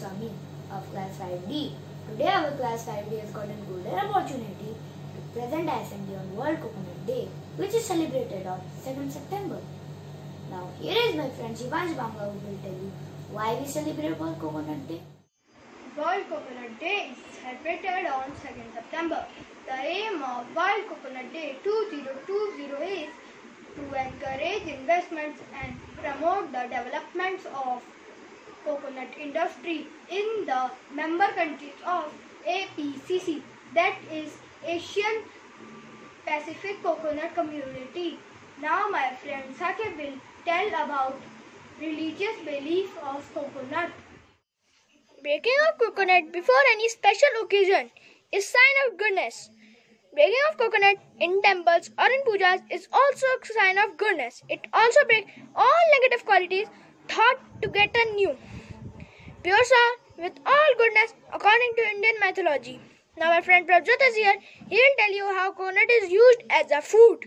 Goswami of Class 5D. Today our Class 5D has got a golden opportunity to present assembly on World Coconut Day, which is celebrated on 2nd September. Now here is my friend Shivansh Banga who will tell you why we celebrate World Coconut Day. World Coconut Day is celebrated on 2nd September. The aim of World Coconut Day 2020 is to encourage investments and promote the developments of coconut industry in the member countries of APCC, that is Asian Pacific Coconut Community. Now my friend Sakib will tell about religious belief of coconut. Breaking of coconut before any special occasion is sign of goodness. Breaking of coconut in temples or in pujas is also a sign of goodness. It also breaks all negative qualities thought to get a new pure soul with all goodness according to Indian mythology. Now my friend Prabjot is here. He will tell you how coconut is used as a food.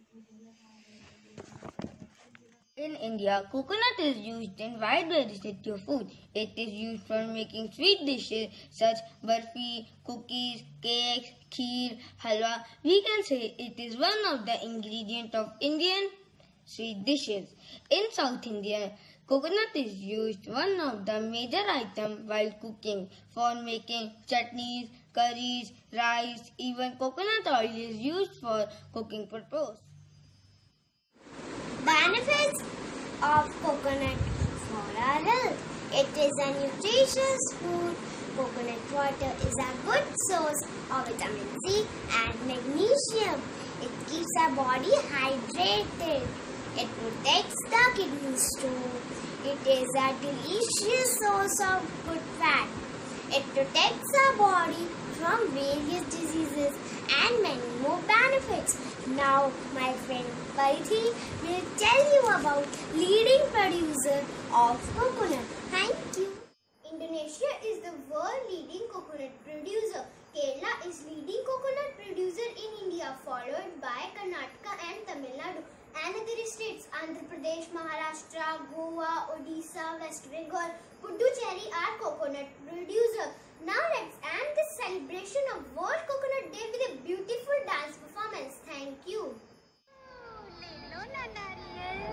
In India, coconut is used in wide variety of food. It is used for making sweet dishes such barfi, cookies, cakes, kheer, halwa. We can say it is one of the ingredients of Indian sweet dishes. In South India, coconut is used one of the major items while cooking for making chutneys, curries, rice. Even coconut oil is used for cooking purpose. Benefits of coconut for our health. It is a nutritious food. Coconut water is a good source of vitamin C and magnesium. It keeps our body hydrated. It protects the kidneys too. It is a delicious source of good fat. It protects our body from various diseases and many more benefits. Now my friend Parithi will tell you about leading producer of coconut. Thank you. Indonesia is the world leading coconut producer. Kerala is leading coconut producer in India, followed by Karnataka and Tamil Nadu. And other states, Andhra Pradesh, Maharashtra, Goa, Odisha, West Bengal, Puducherry are coconut producer. Now let's end this celebration of World Coconut Day with a beautiful dance performance. Thank you.